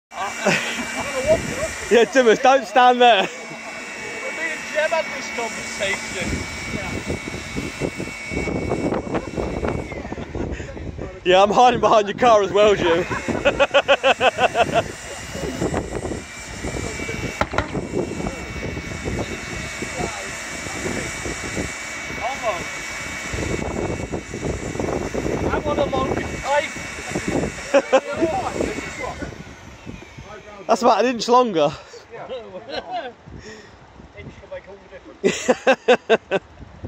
Yeah, Timmers, don't stand there. Me and Jem had this conversation. Yeah, I'm hiding behind your car as well, Jim. I want a long pipe. That's about an inch longer. Yeah. Inch can make all the difference.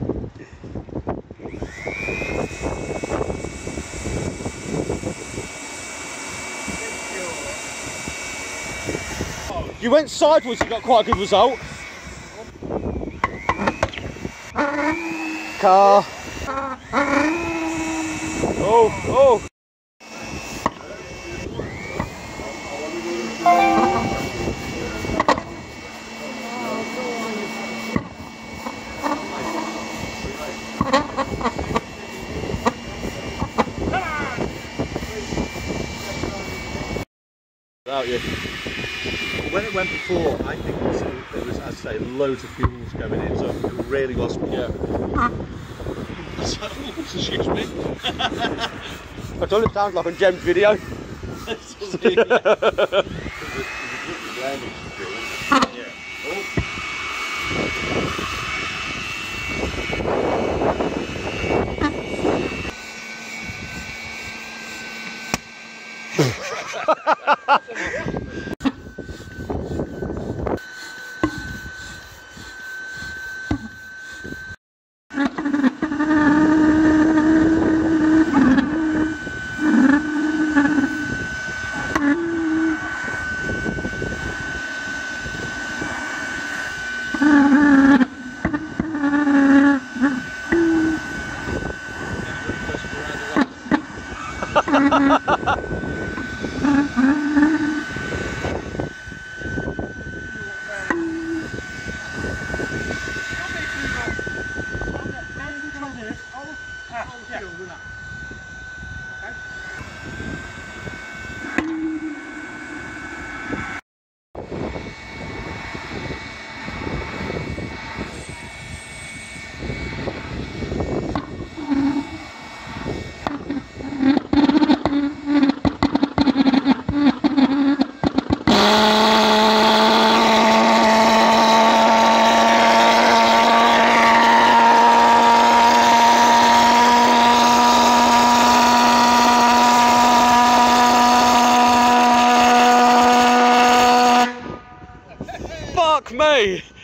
You went sideways, you got quite a good result. Car. Oh, oh. Out you. When it went before, I think there was, as I say, loads of fuels going in, so it really was. Yeah. Excuse me. I told it sounds like a Gem's video. Fuck me!